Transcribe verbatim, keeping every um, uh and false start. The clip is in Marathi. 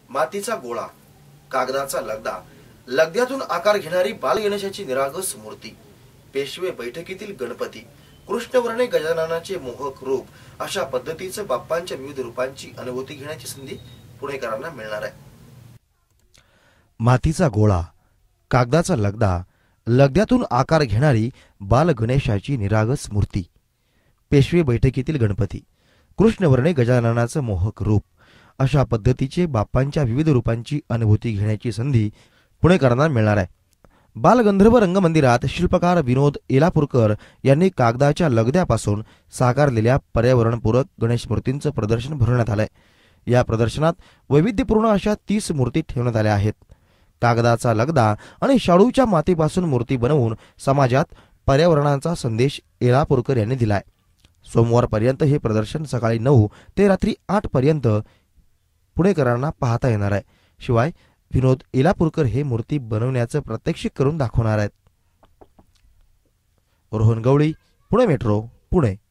मातीचा गोळा, कागदाचा लगदा, लगद्यातून आकार घेणारी बालगणेशाची निरागस मूर्ती, पेशवे बैठकीतील गणपती, कृष्णवर्णे गजाननाचे मोहक रूप, अशा पद्धतीचे बाप्पांच्या विविध रूपांची अनुभूती घेण्याची संधी पुणेकरांना मिळणार आहे. मातीचा गोळा, कागदाचा लगदा, लगद्यातून आकार घेणारी बालगणेशाची निरागस मूर्ती, पेशवे बैठकीतील गणपती, कृष्णवर्णे गजाननाचं मोहक रूप, अशा पद्धतीचे बाप्पांच्या विविध रूपांची अनुभूती घेण्याची संधी पुणेकरांना मिळणार आहे. बालगंधर्व रंगमंदिरात शिल्पकार विनोद एलापूरकर यांनी कागदाच्या लगद्यापासून साकारलेल्या पर्यावरणपूरक गणेश मूर्तींचं प्रदर्शन भरवण्यात आलंय. या प्रदर्शनात वैविध्यपूर्ण अशा तीस मूर्ती ठेवण्यात आल्या आहेत. कागदाचा लगदा आणि शाडूच्या मातीपासून मूर्ती बनवून समाजात पर्यावरणाचा संदेश एलापूरकर यांनी दिलाय. सोमवारपर्यंत हे प्रदर्शन सकाळी नऊ ते रात्री आठ पर्यंत पुणेकरांना पाहता येणार आहे. शिवाय विनोद एलापूरकर हे मूर्ती बनवण्याचं प्रात्यक्षिक करून दाखवणार आहेत. रोहन गवळी, पुणे मेट्रो, पुणे.